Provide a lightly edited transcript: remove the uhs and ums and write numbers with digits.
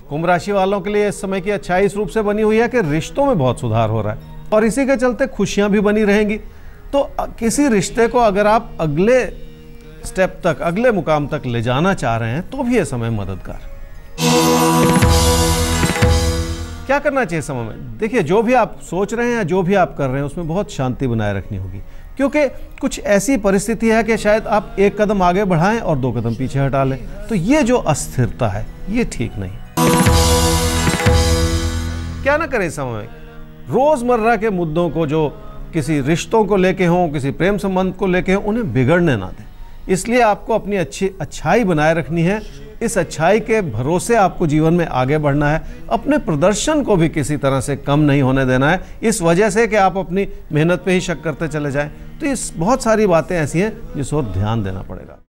कुंभ राशि वालों के लिए इस समय की अच्छाई इस रूप से बनी हुई है कि रिश्तों में बहुत सुधार हो रहा है और इसी के चलते खुशियां भी बनी रहेंगी। तो किसी रिश्ते को अगर आप अगले स्टेप तक, अगले मुकाम तक ले जाना चाह रहे हैं तो भी यह समय मददगार है। क्या करना चाहिए समय में? देखिए, जो भी आप सोच रहे हैं या जो भी आप कर रहे हैं उसमें बहुत शांति बनाए रखनी होगी, क्योंकि कुछ ऐसी परिस्थिति है कि शायद आप एक कदम आगे बढ़ाएं और 2 कदम पीछे हटा लें। तो ये जो अस्थिरता है ये ठीक नहीं। क्या ना करें समय में? रोजमर्रा के मुद्दों को, जो किसी रिश्तों को लेके हों, किसी प्रेम संबंध को लेके हों, उन्हें बिगड़ने ना दें। इसलिए आपको अपनी अच्छाई बनाए रखनी है। इस अच्छाई के भरोसे आपको जीवन में आगे बढ़ना है। अपने प्रदर्शन को भी किसी तरह से कम नहीं होने देना है इस वजह से कि आप अपनी मेहनत पे ही शक करते चले जाएं। तो इस बहुत सारी बातें ऐसी हैं जिस ओर ध्यान देना पड़ेगा।